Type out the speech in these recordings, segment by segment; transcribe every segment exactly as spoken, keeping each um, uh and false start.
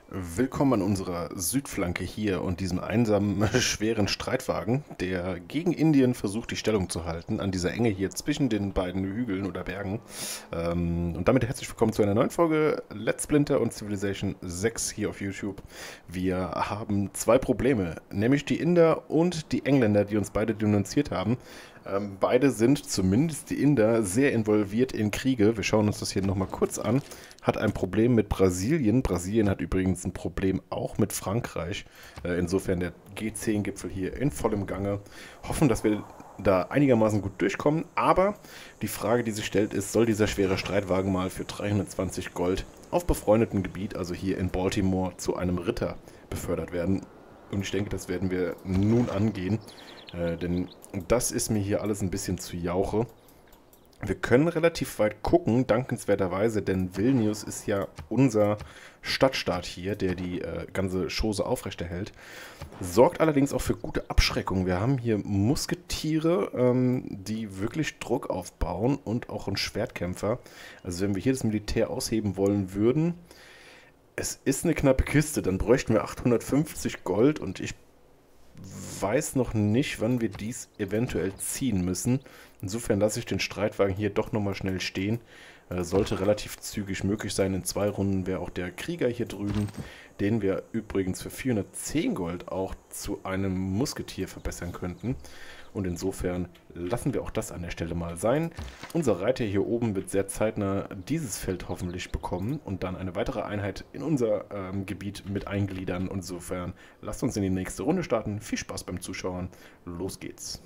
Willkommen an unserer Südflanke hier und diesem einsamen, schweren Streitwagen, der gegen Indien versucht, die Stellung zu halten, an dieser Enge hier zwischen den beiden Hügeln oder Bergen. Ähm, und damit herzlich willkommen zu einer neuen Folge Let's Splinter und Civilization sechs hier auf YouTube. Wir haben zwei Probleme, nämlich die Inder und die Engländer, die uns beide denunziert haben. Ähm, beide sind, zumindest die Inder, sehr involviert in Kriege. Wir schauen uns das hier nochmal kurz an. Hat ein Problem mit Brasilien. Brasilien hat übrigens ein Problem auch mit Frankreich. Äh, insofern der G zehn Gipfel hier in vollem Gange. Hoffen, dass wir da einigermaßen gut durchkommen. Aber die Frage, die sich stellt, ist, soll dieser schwere Streitwagen mal für dreihundertzwanzig Gold auf befreundetem Gebiet, also hier in Baltimore, zu einem Ritter befördert werden? Und ich denke, das werden wir nun angehen. Äh, denn das ist mir hier alles ein bisschen zu jauche. Wir können relativ weit gucken, dankenswerterweise, denn Vilnius ist ja unser Stadtstaat hier, der die äh, ganze Chose aufrechterhält. Sorgt allerdings auch für gute Abschreckung. Wir haben hier Musketiere, ähm, die wirklich Druck aufbauen und auch einen Schwertkämpfer. Also wenn wir hier das Militär ausheben wollen würden, es ist eine knappe Kiste, dann bräuchten wir achthundertfünfzig Gold und ich weiß noch nicht, wann wir dies eventuell ziehen müssen. Insofern lasse ich den Streitwagen hier doch nochmal schnell stehen. Äh, sollte relativ zügig möglich sein. In zwei Runden wäre auch der Krieger hier drüben, den wir übrigens für vierhundertzehn Gold auch zu einem Musketier verbessern könnten. Und insofern lassen wir auch das an der Stelle mal sein. Unser Reiter hier oben wird sehr zeitnah dieses Feld hoffentlich bekommen und dann eine weitere Einheit in unser ähm, Gebiet mit eingliedern. Und insofern lasst uns in die nächste Runde starten. Viel Spaß beim Zuschauen. Los geht's.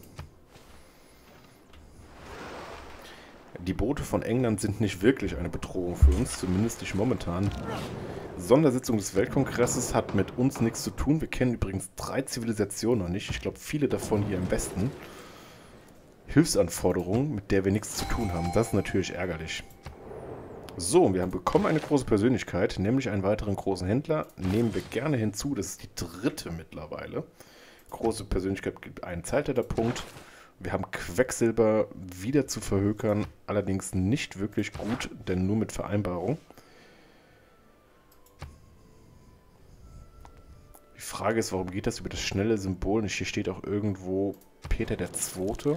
Die Boote von England sind nicht wirklich eine Bedrohung für uns, zumindest nicht momentan. Sondersitzung des Weltkongresses hat mit uns nichts zu tun. Wir kennen übrigens drei Zivilisationen noch nicht. Ich glaube, viele davon hier im Westen. Hilfsanforderungen, mit der wir nichts zu tun haben. Das ist natürlich ärgerlich. So, wir haben bekommen eine große Persönlichkeit, nämlich einen weiteren großen Händler. Nehmen wir gerne hinzu. Das ist die dritte mittlerweile. Große Persönlichkeit gibt einen Zeitalterpunkt. Wir haben Quecksilber wieder zu verhökern, allerdings nicht wirklich gut, denn nur mit Vereinbarung. Die Frage ist, warum geht das über das schnelle Symbol nicht? Hier steht auch irgendwo Peter der Zweite.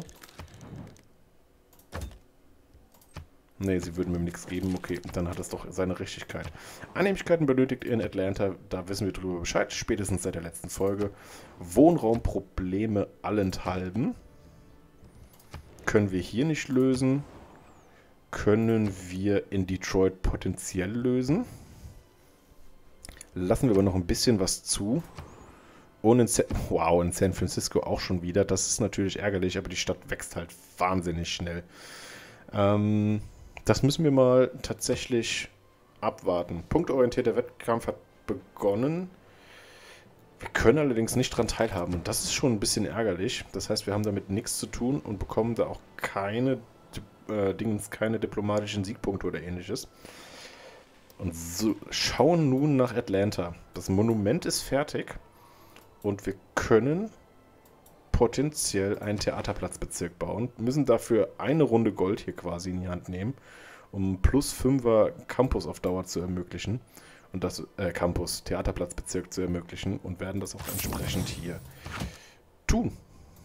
Ne, sie würden mir nichts geben. Okay, dann hat das doch seine Richtigkeit. Annehmlichkeiten benötigt in Atlanta, da wissen wir drüber Bescheid, spätestens seit der letzten Folge. Wohnraumprobleme allenthalben. Können wir hier nicht lösen. Können wir in Detroit potenziell lösen. Lassen wir aber noch ein bisschen was zu. Und in, Sa wow, in San Francisco auch schon wieder. Das ist natürlich ärgerlich, aber die Stadt wächst halt wahnsinnig schnell. Ähm, das müssen wir mal tatsächlich abwarten. Punktorientierter Wettkampf hat begonnen. Wir können allerdings nicht daran teilhaben und das ist schon ein bisschen ärgerlich. Das heißt, wir haben damit nichts zu tun und bekommen da auch keine, äh, Dingens, keine diplomatischen Siegpunkte oder ähnliches. Und so, schauen nun nach Atlanta. Das Monument ist fertig und wir können potenziell einen Theaterplatzbezirk bauen. Müssen dafür eine Runde Gold hier quasi in die Hand nehmen, um plus fünfer Campus auf Dauer zu ermöglichen. Und das äh, Campus, Theaterplatzbezirk zu ermöglichen und werden das auch entsprechend hier tun.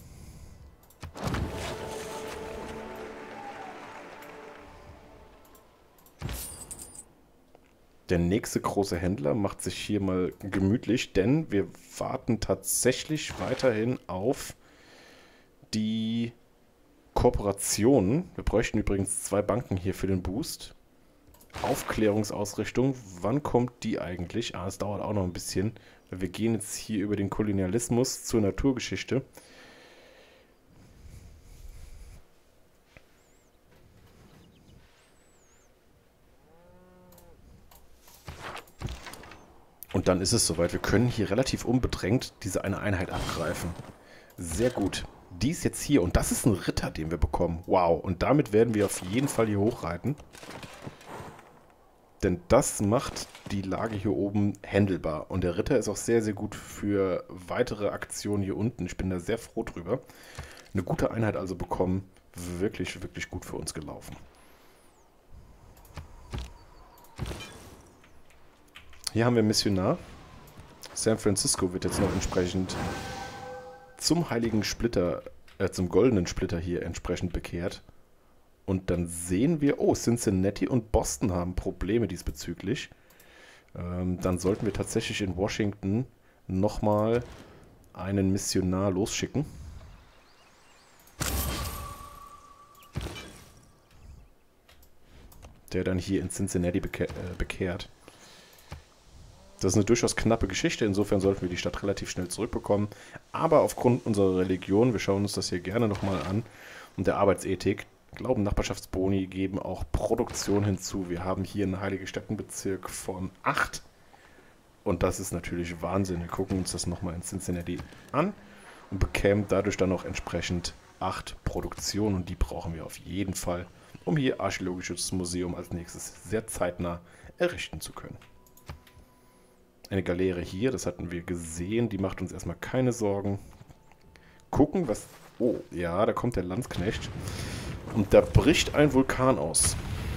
Der nächste große Händler macht sich hier mal gemütlich, denn wir warten tatsächlich weiterhin auf die Kooperationen. Wir bräuchten übrigens zwei Banken hier für den Boost. Aufklärungsausrichtung, wann kommt die eigentlich? Ah, es dauert auch noch ein bisschen. Wir gehen jetzt hier über den Kolonialismus zur Naturgeschichte. Und dann ist es soweit. Wir können hier relativ unbedrängt diese eine Einheit abgreifen. Sehr gut. Die ist jetzt hier und das ist ein Ritter, den wir bekommen. Wow. Und damit werden wir auf jeden Fall hier hochreiten. Denn das macht die Lage hier oben händelbar. Und der Ritter ist auch sehr, sehr gut für weitere Aktionen hier unten. Ich bin da sehr froh drüber. Eine gute Einheit also bekommen. Wirklich, wirklich gut für uns gelaufen. Hier haben wir Missionar. San Francisco wird jetzt noch entsprechend zum heiligen Splitter, äh, zum goldenen Splitter hier entsprechend bekehrt. Und dann sehen wir, oh, Cincinnati und Boston haben Probleme diesbezüglich. Ähm, dann sollten wir tatsächlich in Washington nochmal einen Missionar losschicken. Der dann hier in Cincinnati beke äh, bekehrt. Das ist eine durchaus knappe Geschichte, insofern sollten wir die Stadt relativ schnell zurückbekommen. Aber aufgrund unserer Religion, wir schauen uns das hier gerne nochmal an, und der Arbeitsethik, Glauben, Nachbarschaftsboni geben auch Produktion hinzu. Wir haben hier einen Heilige Städtenbezirk von acht. Und das ist natürlich Wahnsinn. Wir gucken uns das nochmal in Cincinnati an und bekämen dadurch dann auch entsprechend acht Produktionen. Und die brauchen wir auf jeden Fall, um hier Archäologisches Museum als nächstes sehr zeitnah errichten zu können. Eine Galeere hier, das hatten wir gesehen, die macht uns erstmal keine Sorgen. Gucken, was... Oh, ja, da kommt der Landsknecht. Und da bricht ein Vulkan aus.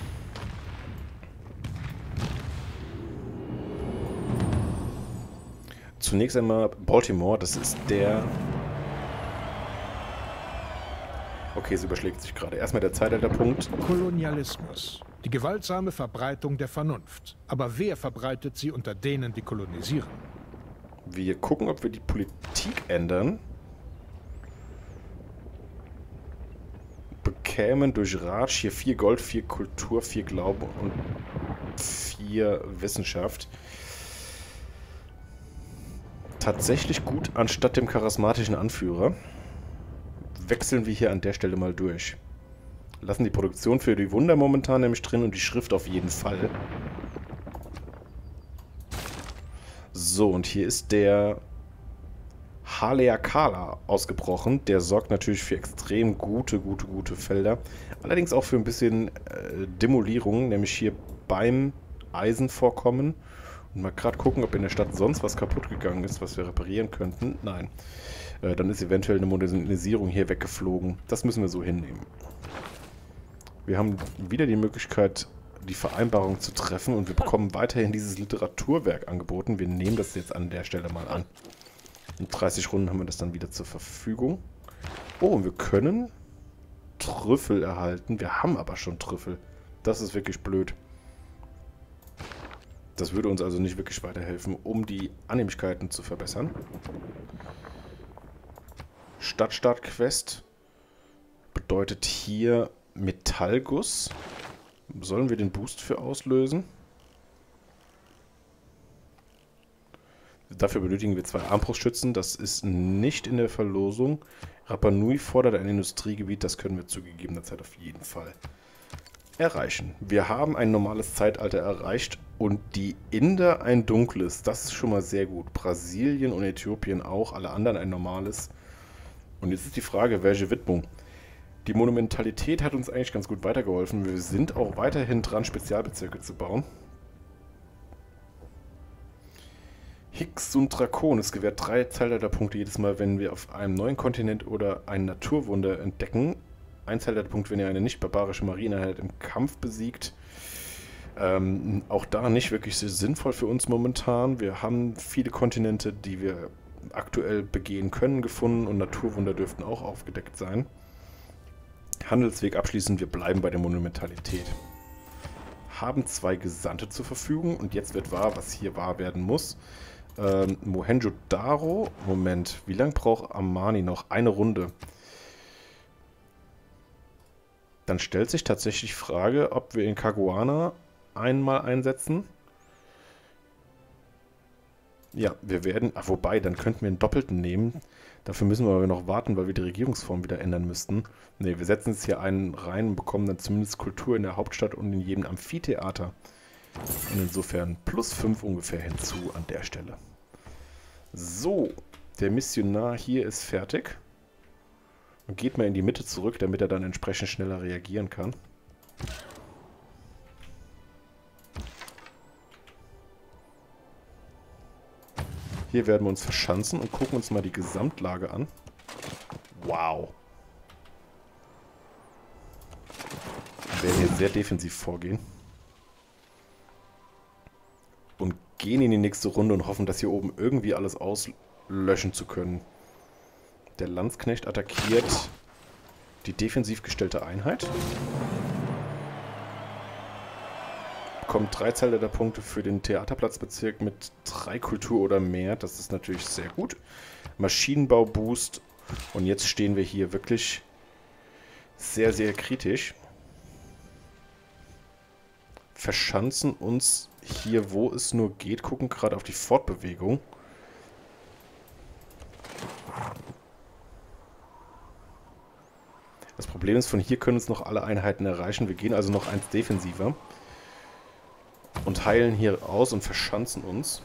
Zunächst einmal Baltimore, das ist der... Okay, es überschlägt sich gerade. Erstmal der Zeitalterpunkt. Kolonialismus. Die gewaltsame Verbreitung der Vernunft. Aber wer verbreitet sie unter denen, die kolonisieren? Wir gucken, ob wir die Politik ändern. Bekämen durch Ratsch hier vier Gold, vier Kultur, vier Glaube und vier Wissenschaft. Tatsächlich gut anstatt dem charismatischen Anführer. Wechseln wir hier an der Stelle mal durch. Lassen die Produktion für die Wunder momentan nämlich drin und die Schrift auf jeden Fall. So, und hier ist der Haleakala ausgebrochen. Der sorgt natürlich für extrem gute, gute, gute Felder. Allerdings auch für ein bisschen äh, Demolierung, nämlich hier beim Eisenvorkommen. Und mal gerade gucken, ob in der Stadt sonst was kaputt gegangen ist, was wir reparieren könnten. Nein. Äh, dann ist eventuell eine Modernisierung hier weggeflogen. Das müssen wir so hinnehmen. Wir haben wieder die Möglichkeit, die Vereinbarung zu treffen und wir bekommen weiterhin dieses Literaturwerk angeboten. Wir nehmen das jetzt an der Stelle mal an. In dreißig Runden haben wir das dann wieder zur Verfügung. Oh, und wir können Trüffel erhalten. Wir haben aber schon Trüffel. Das ist wirklich blöd. Das würde uns also nicht wirklich weiterhelfen, um die Annehmlichkeiten zu verbessern. Stadtstart-Quest bedeutet hier Metallguss. Sollen wir den Boost für auslösen? Dafür benötigen wir zwei Armbrustschützen. Das ist nicht in der Verlosung. Rapa Nui fordert ein Industriegebiet. Das können wir zu gegebener Zeit auf jeden Fall erreichen. Wir haben ein normales Zeitalter erreicht und die Inder ein dunkles. Das ist schon mal sehr gut. Brasilien und Äthiopien auch. Alle anderen ein normales. Und jetzt ist die Frage, welche Widmung? Die Monumentalität hat uns eigentlich ganz gut weitergeholfen. Wir sind auch weiterhin dran, Spezialbezirke zu bauen. Higgs und Drakon. Es gewährt drei Zeitalterpunkte jedes Mal, wenn wir auf einem neuen Kontinent oder ein Naturwunder entdecken. Ein Zeitalterpunkt, wenn ihr eine nicht-barbarische Marineeinheit im Kampf besiegt. Ähm, auch da nicht wirklich sehr sinnvoll für uns momentan. Wir haben viele Kontinente, die wir aktuell begehen können, gefunden und Naturwunder dürften auch aufgedeckt sein. Handelsweg abschließend, wir bleiben bei der Monumentalität. Haben zwei Gesandte zur Verfügung und jetzt wird wahr, was hier wahr werden muss. Ähm, Mohenjo-Daro, Moment, wie lange braucht Amani noch? Eine Runde. Dann stellt sich tatsächlich die Frage, ob wir in Caguana einmal einsetzen. Ja, wir werden, ach, wobei, dann könnten wir einen doppelten nehmen. Dafür müssen wir aber noch warten, weil wir die Regierungsform wieder ändern müssten. Ne, wir setzen jetzt hier einen rein und bekommen dann zumindest Kultur in der Hauptstadt und in jedem Amphitheater. Und insofern plus fünf ungefähr hinzu an der Stelle. So, der Missionar hier ist fertig. Und geht mal in die Mitte zurück, damit er dann entsprechend schneller reagieren kann. Hier werden wir uns verschanzen und gucken uns mal die Gesamtlage an. Wow. Wir werden hier sehr defensiv vorgehen. Und gehen in die nächste Runde und hoffen, das hier oben irgendwie alles auslöschen zu können. Der Landsknecht attackiert die defensiv gestellte Einheit. Bekommt drei Zahlleiterpunkte für den Theaterplatzbezirk mit drei Kultur oder mehr. Das ist natürlich sehr gut. Maschinenbau-Boost. Und jetzt stehen wir hier wirklich sehr, sehr kritisch. Verschanzen uns hier, wo es nur geht. Gucken gerade auf die Fortbewegung. Das Problem ist, von hier können uns noch alle Einheiten erreichen. Wir gehen also noch eins defensiver. Und heilen hier aus und verschanzen uns.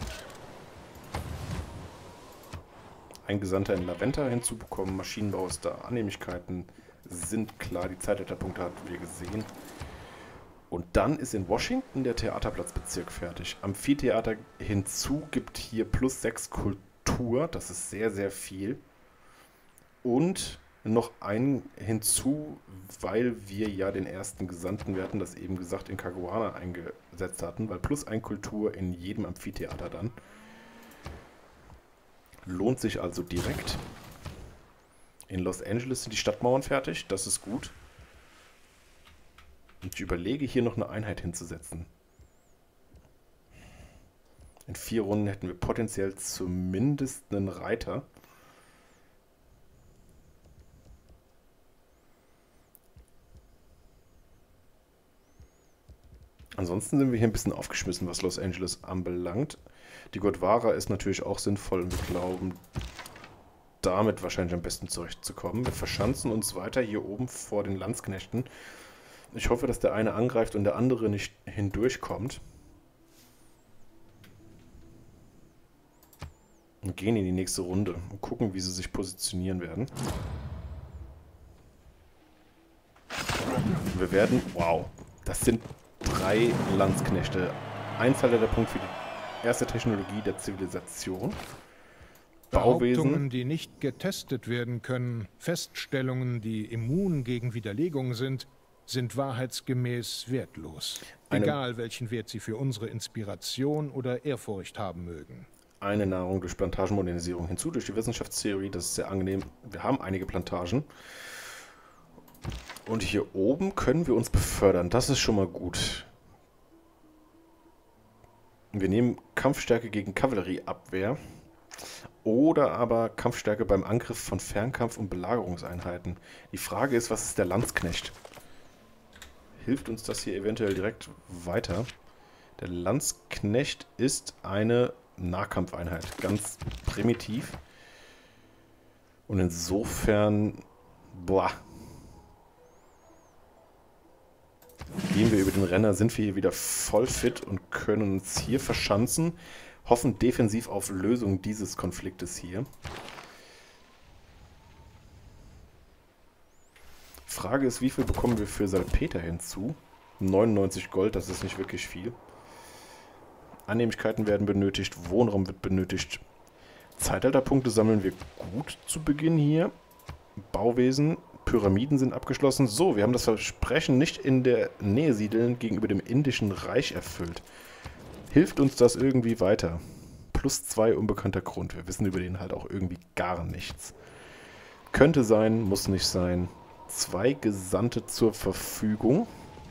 Ein Gesandter in Laventa hinzubekommen. Maschinenbau ist da. Annehmlichkeiten sind klar. Die Zeitleiterpunkte hatten wir gesehen. Und dann ist in Washington der Theaterplatzbezirk fertig. Amphitheater hinzu gibt hier plus sechs Kultur. Das ist sehr, sehr viel. Und noch ein hinzu, weil wir ja den ersten Gesandten, wir hatten das eben gesagt, in Caguana eingesetzt hatten, weil plus ein Kultur in jedem Amphitheater dann. Lohnt sich also direkt. In Los Angeles sind die Stadtmauern fertig, das ist gut. Und ich überlege, hier noch eine Einheit hinzusetzen. In vier Runden hätten wir potenziell zumindest einen Reiter. Ansonsten sind wir hier ein bisschen aufgeschmissen, was Los Angeles anbelangt. Die Gondwana ist natürlich auch sinnvoll und wir glauben, damit wahrscheinlich am besten zurechtzukommen. Wir verschanzen uns weiter hier oben vor den Landsknechten. Ich hoffe, dass der eine angreift und der andere nicht hindurchkommt. Und gehen in die nächste Runde und gucken, wie sie sich positionieren werden. Wir werden... Wow, das sind drei Landsknechte. Ein Zahlleiterpunkt für die erste Technologie der Zivilisation. Bauwesen. Behauptungen, die nicht getestet werden können, Feststellungen, die immun gegen Widerlegung sind, sind wahrheitsgemäß wertlos. Eine, egal welchen Wert sie für unsere Inspiration oder Ehrfurcht haben mögen. Eine Nahrung durch Plantagenmodernisierung hinzu, durch die Wissenschaftstheorie, das ist sehr angenehm. Wir haben einige Plantagen. Und hier oben können wir uns befördern. Das ist schon mal gut. Wir nehmen Kampfstärke gegen Kavallerieabwehr. Oder aber Kampfstärke beim Angriff von Fernkampf- und Belagerungseinheiten. Die Frage ist, was ist der Landsknecht? Hilft uns das hier eventuell direkt weiter? Der Landsknecht ist eine Nahkampfeinheit. Ganz primitiv. Und insofern... Boah... Gehen wir über den Renner, sind wir hier wieder voll fit und können uns hier verschanzen. Hoffen defensiv auf Lösung dieses Konfliktes hier. Frage ist, wie viel bekommen wir für Salpeter hinzu? neunundneunzig Gold, das ist nicht wirklich viel. Annehmlichkeiten werden benötigt, Wohnraum wird benötigt. Zeitalterpunkte sammeln wir gut zu Beginn hier. Bauwesen... Pyramiden sind abgeschlossen. So, wir haben das Versprechen, nicht in der Nähe siedeln, gegenüber dem Indischen Reich erfüllt. Hilft uns das irgendwie weiter? Plus zwei unbekannter Grund. Wir wissen über den halt auch irgendwie gar nichts. Könnte sein, muss nicht sein. Zwei Gesandte zur Verfügung.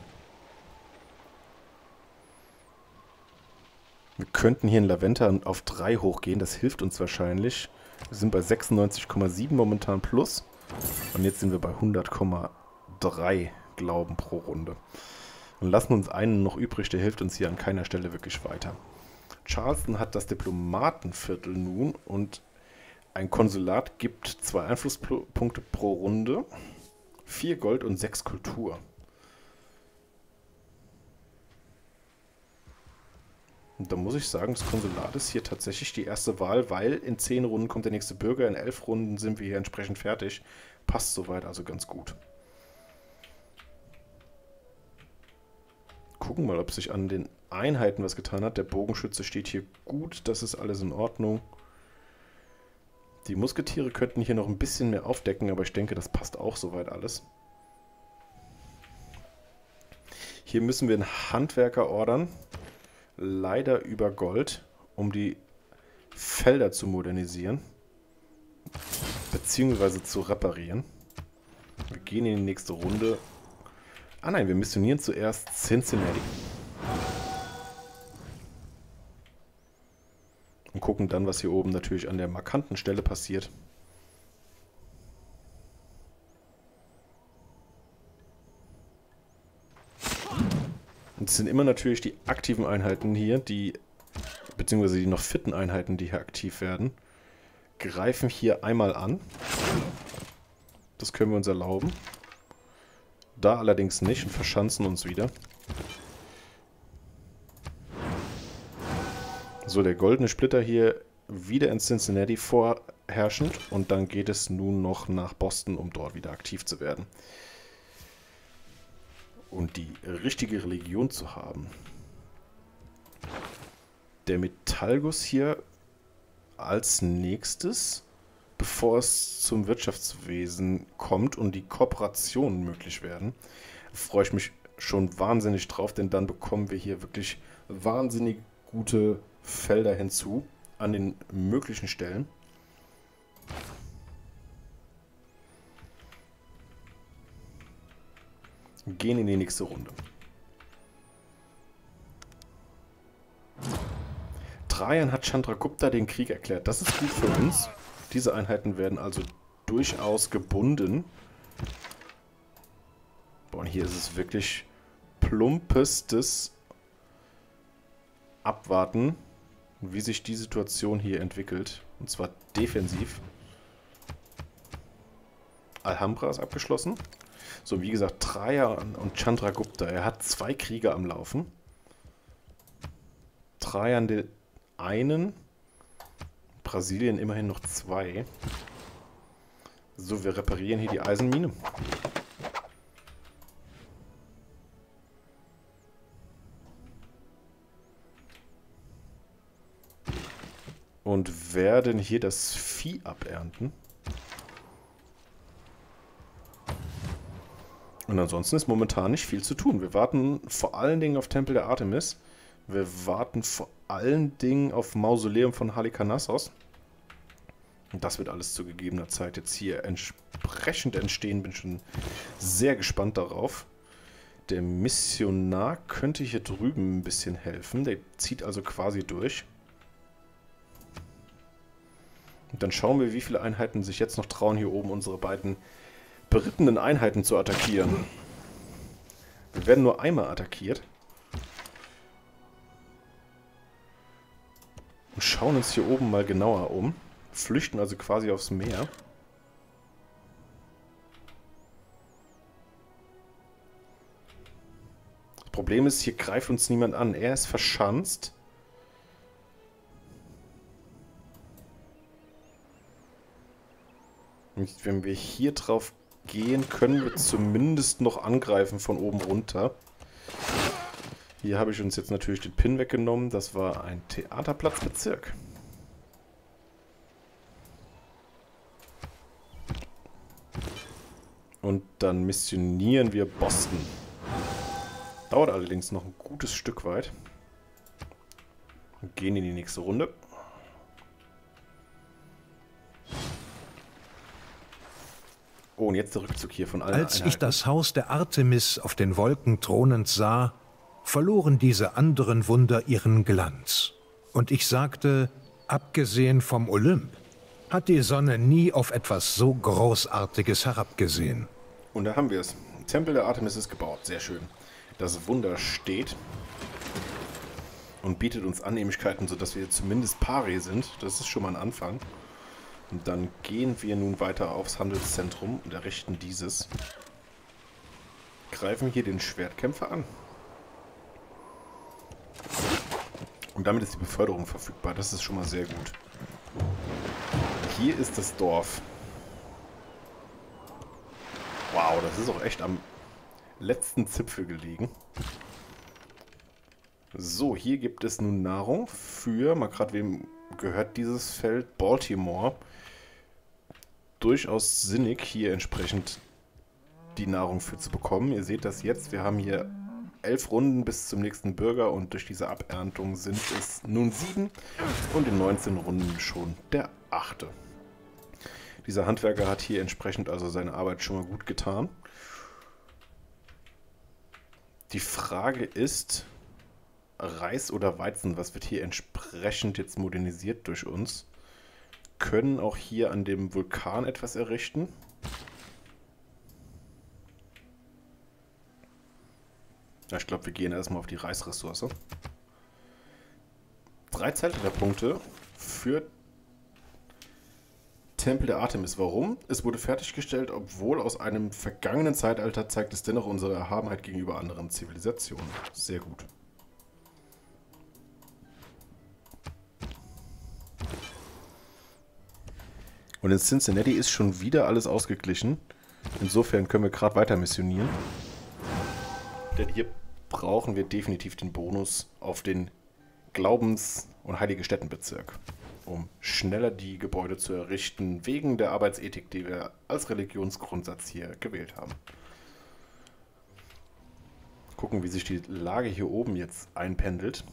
Wir könnten hier in Laventa auf drei hochgehen. Das hilft uns wahrscheinlich. Wir sind bei sechsundneunzig Komma sieben momentan plus. Und jetzt sind wir bei hundert Komma drei Glauben pro Runde. Und lassen uns einen noch übrig, der hilft uns hier an keiner Stelle wirklich weiter. Charleston hat das Diplomatenviertel nun und ein Konsulat gibt zwei Einflusspunkte pro Runde, vier Gold und sechs Kultur. Und da muss ich sagen, das Konsulat ist hier tatsächlich die erste Wahl, weil in zehn Runden kommt der nächste Bürger, in elf Runden sind wir hier entsprechend fertig. Passt soweit also ganz gut. Gucken mal, ob sich an den Einheiten was getan hat. Der Bogenschütze steht hier gut, das ist alles in Ordnung. Die Musketiere könnten hier noch ein bisschen mehr aufdecken, aber ich denke, das passt auch soweit alles. Hier müssen wir einen Handwerker ordern. Leider über Gold, um die Felder zu modernisieren. Beziehungsweise zu reparieren. Wir gehen in die nächste Runde. Ah nein, wir missionieren zuerst Cincinnati. Und gucken dann, was hier oben natürlich an der markanten Stelle passiert. Und es sind immer natürlich die aktiven Einheiten hier, die, beziehungsweise die noch fitten Einheiten, die hier aktiv werden, greifen hier einmal an. Das können wir uns erlauben. Da allerdings nicht und verschanzen uns wieder. So, der goldene Splitter hier wieder in Cincinnati vorherrschend. Und dann geht es nun noch nach Boston, um dort wieder aktiv zu werden. Und die richtige Religion zu haben. Der Metallguss hier als nächstes, bevor es zum Wirtschaftswesen kommt und die Kooperationen möglich werden, freue ich mich schon wahnsinnig drauf, denn dann bekommen wir hier wirklich wahnsinnig gute Felder hinzu an den möglichen Stellen. Gehen in die nächste Runde. Trajan hat Chandragupta den Krieg erklärt. Das ist gut für uns. Diese Einheiten werden also durchaus gebunden. Boah, und hier ist es wirklich plumpestes Abwarten, wie sich die Situation hier entwickelt. Und zwar defensiv. Alhambra ist abgeschlossen. So, wie gesagt, Trajan und Chandragupta. Er hat zwei Kriege am Laufen. Trajan den einen. Brasilien immerhin noch zwei. So, wir reparieren hier die Eisenmine. Und werden hier das Vieh abernten. Und ansonsten ist momentan nicht viel zu tun. Wir warten vor allen Dingen auf Tempel der Artemis. Wir warten vor allen Dingen auf Mausoleum von Halikarnassos. Und das wird alles zu gegebener Zeit jetzt hier entsprechend entstehen. Bin schon sehr gespannt darauf. Der Missionar könnte hier drüben ein bisschen helfen. Der zieht also quasi durch. Und dann schauen wir, wie viele Einheiten sich jetzt noch trauen, hier oben unsere beiden berittenen Einheiten zu attackieren. Wir werden nur einmal attackiert. Und schauen uns hier oben mal genauer um. Flüchten also quasi aufs Meer. Das Problem ist, hier greift uns niemand an. Er ist verschanzt. Und wenn wir hier drauf gehen, können wir zumindest noch angreifen von oben runter. Hier habe ich uns jetzt natürlich den Pin weggenommen. Das war ein Theaterplatzbezirk. Und dann missionieren wir Boston. Dauert allerdings noch ein gutes Stück weit. Und gehen in die nächste Runde. Oh, und jetzt der Rückzug hier von allen Als Einheiten. ich das Haus der Artemis auf den Wolken thronend sah, verloren diese anderen Wunder ihren Glanz. Und ich sagte, abgesehen vom Olymp, hat die Sonne nie auf etwas so Großartiges herabgesehen. Und da haben wir es. Tempel der Artemis ist gebaut. Sehr schön. Das Wunder steht und bietet uns Annehmlichkeiten, sodass wir zumindest pari sind. Das ist schon mal ein Anfang. Und dann gehen wir nun weiter aufs Handelszentrum und errichten dieses. Greifen hier den Schwertkämpfer an. Und damit ist die Beförderung verfügbar. Das ist schon mal sehr gut. Hier ist das Dorf. Wow, das ist auch echt am letzten Zipfel gelegen. So, hier gibt es nun Nahrung für, mal gerade wem gehört dieses Feld, Baltimore. Durchaus sinnig, hier entsprechend die Nahrung für zu bekommen. Ihr seht das jetzt, wir haben hier elf Runden bis zum nächsten Bürger und durch diese Aberntung sind es nun sieben und in neunzehn Runden schon der achte. Dieser Handwerker hat hier entsprechend also seine Arbeit schon mal gut getan. Die Frage ist, Reis oder Weizen, was wird hier entsprechend jetzt modernisiert durch uns? Können auch hier an dem Vulkan etwas errichten? Ja, ich glaube, wir gehen erstmal auf die Reisressource. Drei Zeitalterpunkte für Tempel der Artemis. Warum? Es wurde fertiggestellt, obwohl aus einem vergangenen Zeitalter zeigt es dennoch unsere Erhabenheit gegenüber anderen Zivilisationen. Sehr gut. Und in Cincinnati ist schon wieder alles ausgeglichen. Insofern können wir gerade weiter missionieren. Denn hier brauchen wir definitiv den Bonus auf den Glaubens- und Heilige Städtenbezirk, um schneller die Gebäude zu errichten, wegen der Arbeitsethik, die wir als Religionsgrundsatz hier gewählt haben. Gucken, wie sich die Lage hier oben jetzt einpendelt.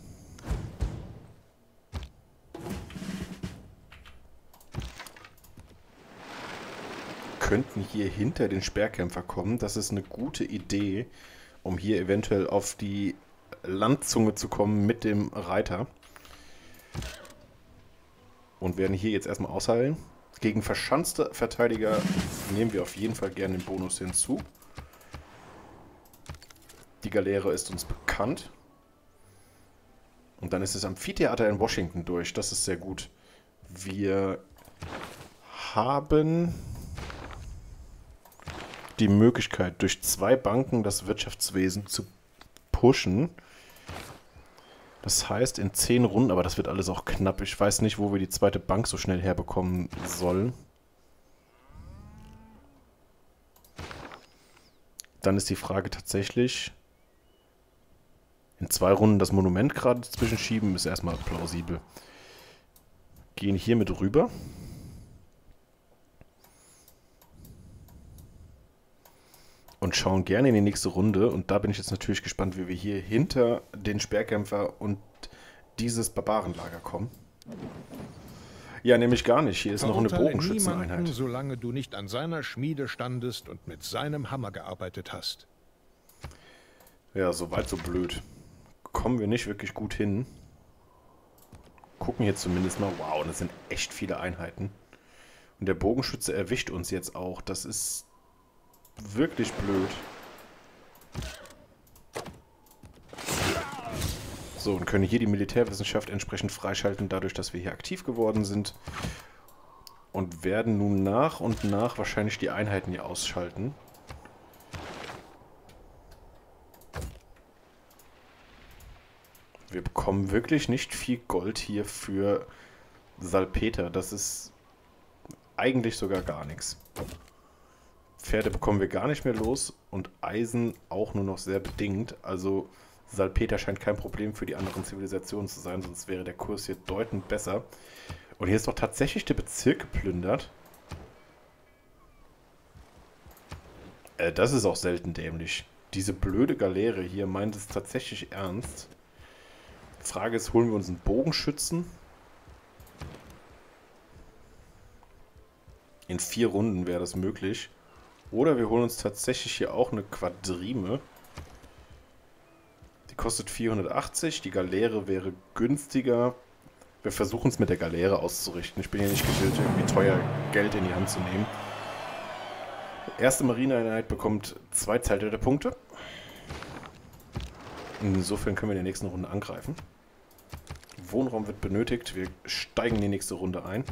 Könnten hier hinter den Speerkämpfer kommen. Das ist eine gute Idee, um hier eventuell auf die Landzunge zu kommen mit dem Reiter. Und werden hier jetzt erstmal ausheilen. Gegen verschanzte Verteidiger nehmen wir auf jeden Fall gerne den Bonus hinzu. Die Galeere ist uns bekannt. Und dann ist das Amphitheater in Washington durch. Das ist sehr gut. Wir haben die Möglichkeit, durch zwei Banken das Wirtschaftswesen zu pushen. Das heißt, in zehn Runden, aber das wird alles auch knapp. Ich weiß nicht, wo wir die zweite Bank so schnell herbekommen sollen. Dann ist die Frage tatsächlich, in zwei Runden das Monument gerade zwischenschieben, ist erstmal plausibel. Gehen hier mit rüber. Und schauen gerne in die nächste Runde. Und da bin ich jetzt natürlich gespannt, wie wir hier hinter den Speerkämpfer und dieses Barbarenlager kommen. Ja, nämlich gar nicht. Hier ist noch eine Bogenschützeneinheit. Niemanden, solange du nicht an seiner Schmiede standest und mit seinem Hammer gearbeitet hast. Ja, soweit so blöd. Kommen wir nicht wirklich gut hin. Gucken hier zumindest mal. Wow, das sind echt viele Einheiten. Und der Bogenschütze erwischt uns jetzt auch. Das ist wirklich blöd. So, und können hier die Militärwissenschaft entsprechend freischalten, dadurch, dass wir hier aktiv geworden sind. Und werden nun nach und nach wahrscheinlich die Einheiten hier ausschalten. Wir bekommen wirklich nicht viel Gold hier für Salpeter. Das ist eigentlich sogar gar nichts. Pferde bekommen wir gar nicht mehr los und Eisen auch nur noch sehr bedingt. Also Salpeter scheint kein Problem für die anderen Zivilisationen zu sein, sonst wäre der Kurs hier deutend besser. Und hier ist doch tatsächlich der Bezirk geplündert. Äh, das ist auch selten dämlich. Diese blöde Galeere hier meint es tatsächlich ernst. Die Frage ist, holen wir uns einen Bogenschützen? In vier Runden wäre das möglich. Oder wir holen uns tatsächlich hier auch eine Quadrime. Die kostet vierhundertachtzig. Die Galeere wäre günstiger. Wir versuchen es mit der Galeere auszurichten. Ich bin ja nicht gewillt, irgendwie teuer Geld in die Hand zu nehmen. Die erste Marineeinheit bekommt zwei Zeitalterpunkte. Insofern können wir in der nächsten Runde angreifen. Wohnraum wird benötigt. Wir steigen in die nächste Runde ein.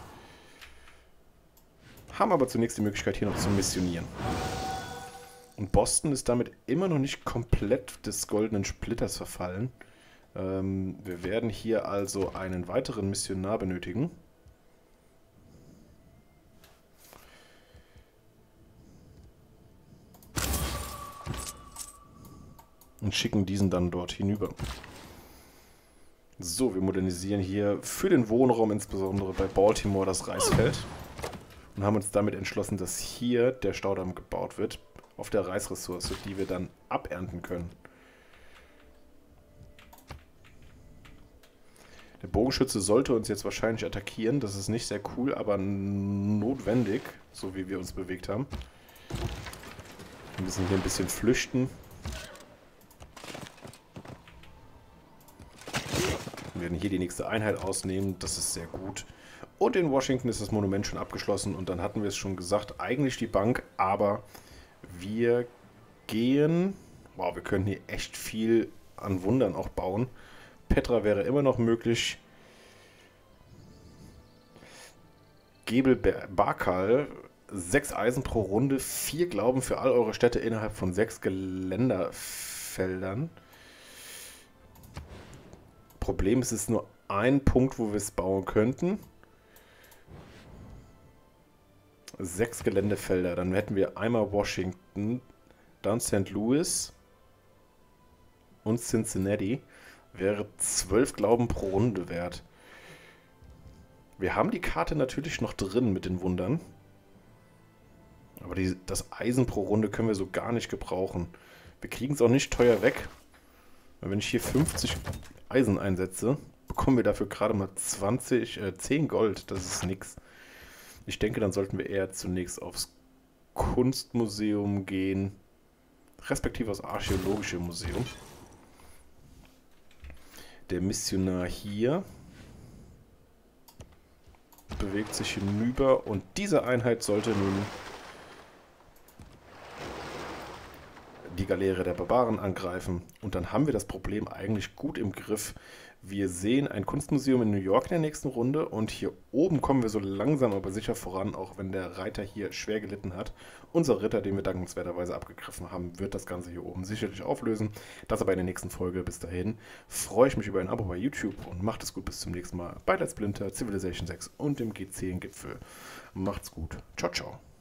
Haben aber zunächst die Möglichkeit, hier noch zu missionieren. Und Boston ist damit immer noch nicht komplett des goldenen Splitters verfallen. Ähm, wir werden hier also einen weiteren Missionar benötigen. Und schicken diesen dann dort hinüber. So, wir modernisieren hier für den Wohnraum, insbesondere bei Baltimore, das Reisfeld. Und haben uns damit entschlossen, dass hier der Staudamm gebaut wird, auf der Reisressource, die wir dann abernten können. Der Bogenschütze sollte uns jetzt wahrscheinlich attackieren. Das ist nicht sehr cool, aber notwendig, so wie wir uns bewegt haben. Wir müssen hier ein bisschen flüchten. Wir werden hier die nächste Einheit ausnehmen. Das ist sehr gut. Und in Washington ist das Monument schon abgeschlossen. Und dann hatten wir es schon gesagt, eigentlich die Bank. Aber wir gehen... Wow, wir können hier echt viel an Wundern auch bauen. Petra wäre immer noch möglich. Gebel Barkal, sechs Eisen pro Runde, vier Glauben für all eure Städte innerhalb von sechs Geländerfeldern. Problem ist, es ist nur ein Punkt, wo wir es bauen könnten. Sechs Geländefelder, dann hätten wir einmal Washington, dann Sankt Louis und Cincinnati. Wäre zwölf Glauben pro Runde wert. Wir haben die Karte natürlich noch drin mit den Wundern. Aber die, das Eisen pro Runde können wir so gar nicht gebrauchen. Wir kriegen es auch nicht teuer weg. Weil wenn ich hier fünfzig Eisen einsetze, bekommen wir dafür gerade mal zwanzig, äh, zehn Gold. Das ist nix. Ich denke, dann sollten wir eher zunächst aufs Kunstmuseum gehen. Respektive aufs Archäologische Museum. Der Missionar hier bewegt sich hinüber und diese Einheit sollte nun die Galeere der Barbaren angreifen. Und dann haben wir das Problem eigentlich gut im Griff. Wir sehen ein Kunstmuseum in New York in der nächsten Runde und hier oben kommen wir so langsam aber sicher voran, auch wenn der Reiter hier schwer gelitten hat. Unser Ritter, den wir dankenswerterweise abgegriffen haben, wird das Ganze hier oben sicherlich auflösen. Das aber in der nächsten Folge. Bis dahin freue ich mich über ein Abo bei YouTube und macht es gut bis zum nächsten Mal bei Let's Splinter, Civilization sechs und dem G zehn Gipfel. Macht's gut. Ciao, ciao.